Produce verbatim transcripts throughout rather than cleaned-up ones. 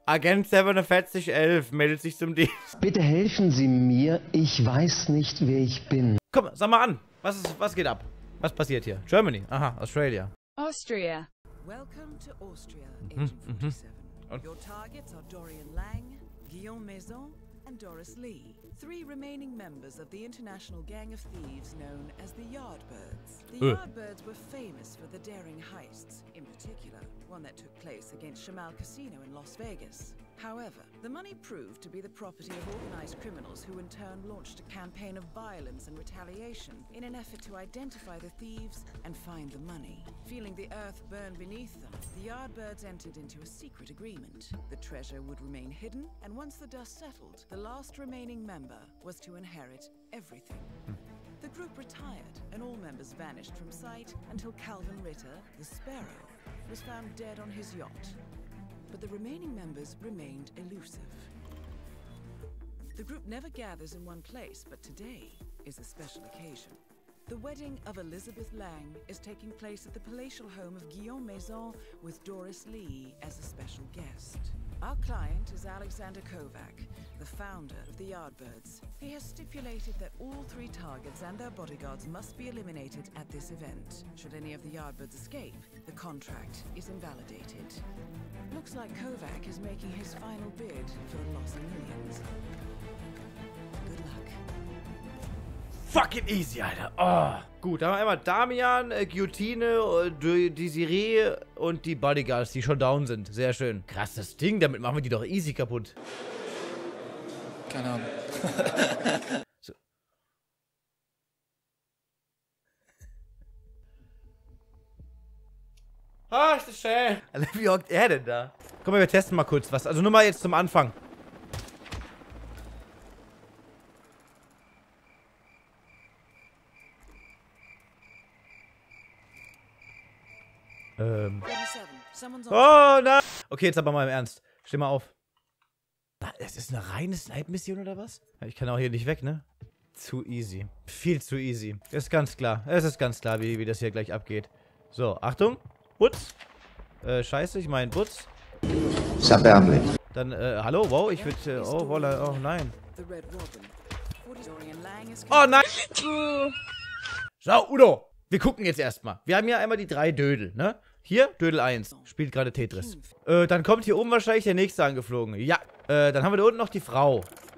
Agent siebenundvierzig elf meldet sich zum Dienst. Bitte helfen Sie mir, ich weiß nicht, wer ich bin. Komm, sag mal an. Was, ist, was geht ab? Was passiert hier? Germany. Aha, Australia. Austria. Welcome to Austria, Mhm, Agent mhm. forty-seven. Your targets are Dorian Lang, Guillaume Maison, and Doris Lee. Three remaining members of the international gang of thieves known as the Yardbirds. The Uh. Yardbirds were famous for the daring heists, in particular, one that took place against Shamal Casino in Las Vegas. However, the money proved to be the property of organized criminals who in turn launched a campaign of violence and retaliation in an effort to identify the thieves and find the money. Feeling the earth burn beneath them, the Yardbirds entered into a secret agreement. The treasure would remain hidden, and once the dust settled, the last remaining member was to inherit everything. The group retired, and all members vanished from sight until Calvin Ritter, the Sparrow, was found dead on his yacht. But the remaining members remained elusive. The group never gathers in one place, but today is a special occasion. The wedding of Elizabeth Lang is taking place at the palatial home of Guillaume Maison with Doris Lee as a special guest. Our client is Alexander Kovac, the founder of the Yardbirds. He has stipulated that all three targets and their bodyguards must be eliminated at this event. Should any of the Yardbirds escape, the contract is invalidated. Looks like Kovac is making his final bid for the lost millions. Good luck. Fucking easy, Alter. Oh. Gut, dann haben wir einmal Damian, äh, Guillotine, äh, Desiree und die Bodyguards, die schon down sind. Sehr schön. Krass, das Ding, damit machen wir die doch easy kaputt. Keine Ahnung. So. Ah, ist das schön. Wie hockt er denn da? Komm mal, wir testen mal kurz was. Also nur mal jetzt zum Anfang. Ähm. Oh, nein. Okay, jetzt aber mal im Ernst. Steh mal auf. Es ist eine reine Snipe-Mission oder was? Ich kann auch hier nicht weg, ne? Zu easy. Viel zu easy. Ist ganz klar. Es ist ganz klar, wie, wie das hier gleich abgeht. So, Achtung. Butz. Äh, scheiße, ich meine Butz. Ist erbärmlich. Dann, äh, hallo, wow, ich würde, äh, oh, voila, oh, nein. Oh, nein! So, Udo. Wir gucken jetzt erstmal. Wir haben ja einmal die drei Dödel, ne? Hier, Dödel eins. Spielt gerade Tetris. Äh, dann kommt hier oben wahrscheinlich der nächste angeflogen. Ja. Äh, dann haben wir da unten noch die Frau.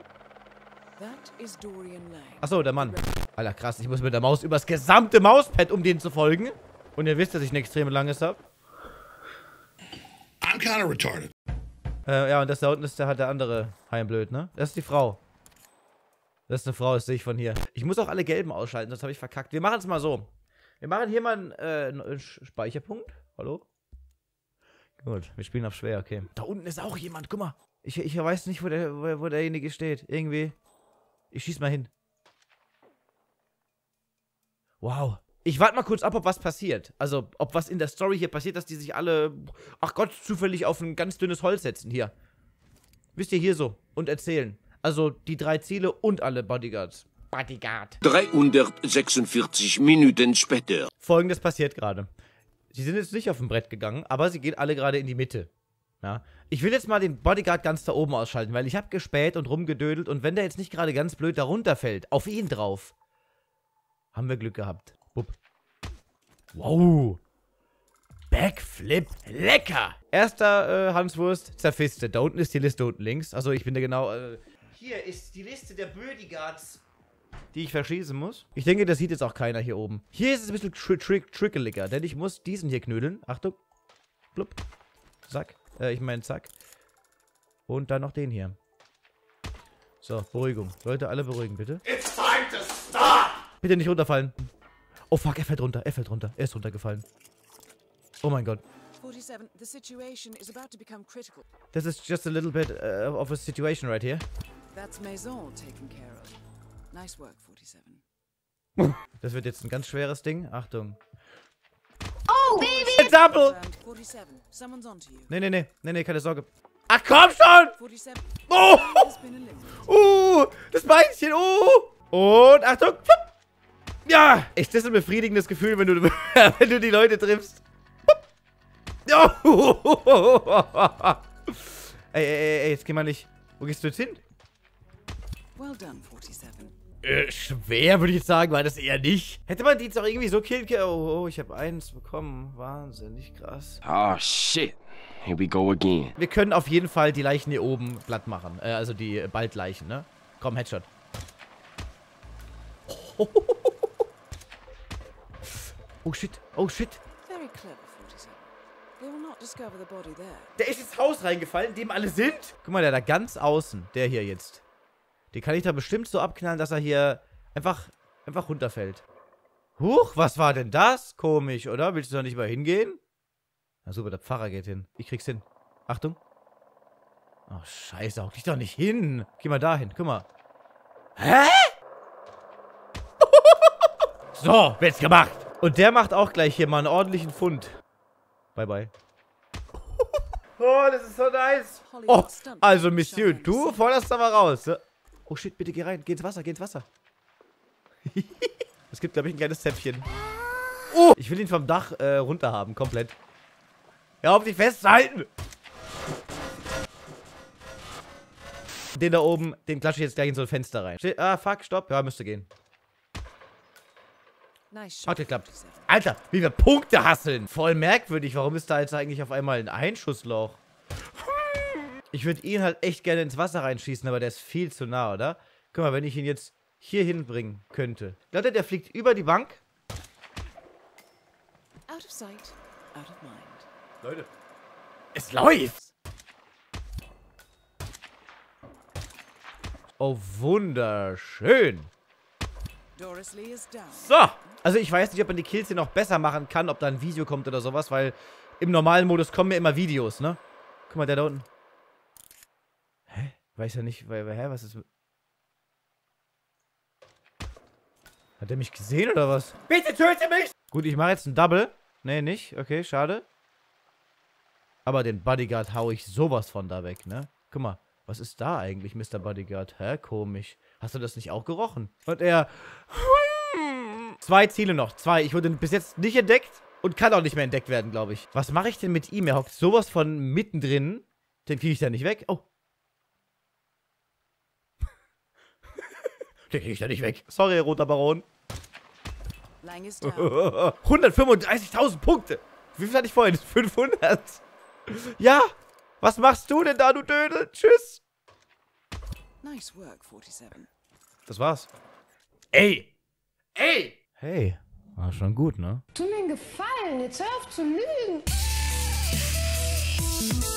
Achso, der Mann. Alter, krass. Ich muss mit der Maus übers gesamte Mauspad, um den zu folgen. Und ihr wisst, dass ich eine extrem langes habe. I'm kind of retarded. Äh, ja, und das da unten ist der halt der andere Heimblöd, ne? Das ist die Frau. Das ist eine Frau, das sehe ich von hier. Ich muss auch alle Gelben ausschalten, sonst habe ich verkackt. Wir machen es mal so. Wir machen hier mal einen, äh, einen Speicherpunkt. Hallo? Gut, wir spielen auf schwer, okay. Da unten ist auch jemand, guck mal. Ich, ich weiß nicht, wo, der, wo, wo derjenige steht. Irgendwie. Ich schieß mal hin. Wow. Ich warte mal kurz ab, ob was passiert. Also, ob was in der Story hier passiert, dass die sich alle, ach Gott, zufällig auf ein ganz dünnes Holz setzen. Hier. Wisst ihr, hier so. Und erzählen. Also, die drei Ziele und alle Bodyguards. Bodyguard. dreihundertsechsundvierzig Minuten später. Folgendes passiert gerade. Sie sind jetzt nicht auf dem Brett gegangen, aber sie gehen alle gerade in die Mitte. Ja. Ich will jetzt mal den Bodyguard ganz da oben ausschalten, weil ich habe gespäht und rumgedödelt und wenn der jetzt nicht gerade ganz blöd da runterfällt, auf ihn drauf, haben wir Glück gehabt. Bup. Wow. Backflip. Lecker. Erster äh, Hanswurst, zerfiste. Da unten ist die Liste unten links. Also ich bin da genau... Äh, hier ist die Liste der Bodyguards, die ich verschießen muss. Ich denke, das sieht jetzt auch keiner hier oben. Hier ist es ein bisschen tri tri trickeliger, denn ich muss diesen hier knödeln. Achtung. Blub. Zack. Äh, ich meine zack. Und dann noch den hier. So, Beruhigung. Leute, alle beruhigen, bitte. It's time to stop! Bitte nicht runterfallen. Oh fuck, er fällt runter. Er fällt runter. Er ist runtergefallen. Oh mein Gott. forty-seven, the situation is about to become critical. This is just a little bit uh, of a situation right here. That's Maison taken care of. Nice work, forty-seven. Das wird jetzt ein ganz schweres Ding. Achtung. Oh, baby! Double! forty-seven, someone's onto you. Nee, nee, nee. Nee, nee, keine Sorge. Ach, komm schon! forty-seven Oh! has been eliminated. Uh! Das Beinchen! Uh! Und Achtung! Ja! Echt, das ist ein befriedigendes Gefühl, wenn du, wenn du die Leute triffst. Ey, ey, ey, ey, jetzt geh mal nicht. Wo gehst du jetzt hin? Well done, forty-seven. Äh, schwer würde ich jetzt sagen, war das eher nicht. Hätte man die jetzt auch irgendwie so killen können? Oh, oh, ich habe eins bekommen. Wahnsinnig krass. Oh, shit. Here we go again. Wir können auf jeden Fall die Leichen hier oben platt machen. Äh, also die äh, Baldleichen, ne? Komm, Headshot. Oh, shit. Oh, shit. Very clever, forty-seven. They will not discover the body there. Der ist ins Haus reingefallen, in dem alle sind. Guck mal, der da ganz außen. Der hier jetzt. Den kann ich da bestimmt so abknallen, dass er hier einfach, einfach runterfällt. Huch, was war denn das? Komisch, oder? Willst du da nicht mal hingehen? Na super, der Pfarrer geht hin. Ich krieg's hin. Achtung. Oh, scheiße, hock dich doch nicht hin. Geh mal da hin, guck mal. Hä? So, wird's gemacht. Und der macht auch gleich hier mal einen ordentlichen Fund. Bye, bye. Oh, das ist so nice. Oh, also, Monsieur, du forderst aber raus. Ne? Oh, shit, bitte geh rein. Geh ins Wasser, geh ins Wasser. Es gibt, glaube ich, ein kleines Zäpfchen. Oh, ich will ihn vom Dach äh, runter haben, komplett. Ja, auf dich festhalten. Den da oben, den klatsche ich jetzt gleich in so ein Fenster rein. Steht, ah, fuck, stopp. Ja, müsste gehen. Nice shot, Hat geklappt. forty-seven. Alter, wie wir Punkte hasseln. Voll merkwürdig. Warum ist da jetzt eigentlich auf einmal ein Einschussloch? Ich würde ihn halt echt gerne ins Wasser reinschießen, aber der ist viel zu nah, oder? Guck mal, wenn ich ihn jetzt hier hinbringen könnte. Leute, der fliegt über die Bank. Out of sight, out of mind. Leute. Es läuft. Oh, wunderschön. Doris Lee is down. So. Also ich weiß nicht, ob man die Kills hier noch besser machen kann, ob da ein Video kommt oder sowas, weil im normalen Modus kommen ja immer Videos, ne? Guck mal, der da unten. Hä? Weiß ja nicht, weil, hä, was ist... Hat der mich gesehen oder was? Bitte töte mich! Gut, ich mache jetzt einen Double. Nee, nicht. Okay, schade. Aber den Bodyguard hau ich sowas von da weg, ne? Guck mal, was ist da eigentlich, Mister Bodyguard? Hä, komisch. Hast du das nicht auch gerochen? Und er... Zwei Ziele noch, zwei. Ich wurde bis jetzt nicht entdeckt und kann auch nicht mehr entdeckt werden, glaube ich. Was mache ich denn mit ihm? Er hockt sowas von mittendrin. Den kriege ich da nicht weg. Oh. Den kriege ich da nicht weg. Sorry, roter Baron. Lang is down. hundertfünfunddreißigtausend Punkte. Wie viel hatte ich vorhin? fünfhundert. Ja. Was machst du denn da, du Dödel? Tschüss. Nice work, forty-seven. Das war's. Ey. Ey. Hey. War schon gut, ne? Tu mir einen Gefallen, jetzt hör auf zu lügen.